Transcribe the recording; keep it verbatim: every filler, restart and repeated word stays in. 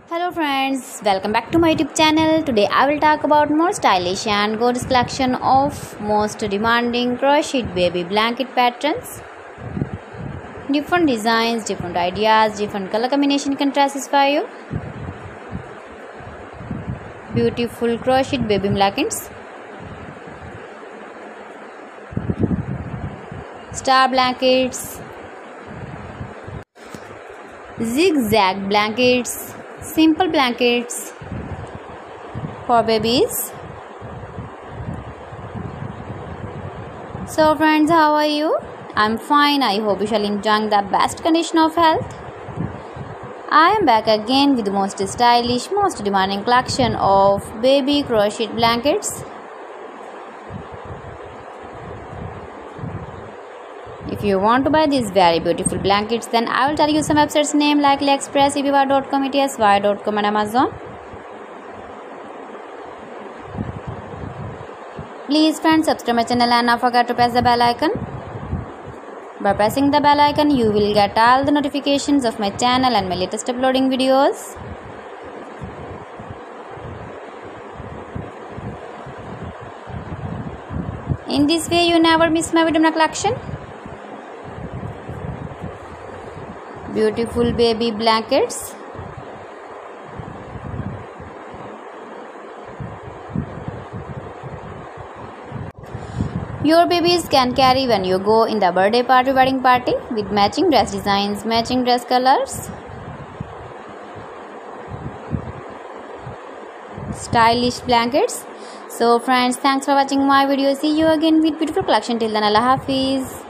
Hello friends, welcome back to my YouTube channel. Today I will talk about more stylish and gorgeous collection of most demanding crochet baby blanket patterns. Different designs, different ideas, different color combination can satisfy you. Beautiful crochet baby blankets. Star blankets. Zigzag blankets. Simple blankets for babies. So friends, how are you? I'm fine. I hope you shall enjoy the best condition of health. I am back again with the most stylish, most demanding collection of baby crochet blankets. If you want to buy these very beautiful blankets, then I will tell you some websites name like AliExpress, E B Y dot com, E T S Y dot com and Amazon. Please friends, subscribe my channel and not forget to press the bell icon. By pressing the bell icon, you will get all the notifications of my channel and my latest uploading videos. In this way, you never miss my video collection. Beautiful baby blankets. Your babies can carry when you go in the birthday party, wedding party with matching dress designs, matching dress colors. Stylish blankets. So friends, thanks for watching my video. See you again with beautiful collection. Till then, Allah Hafiz.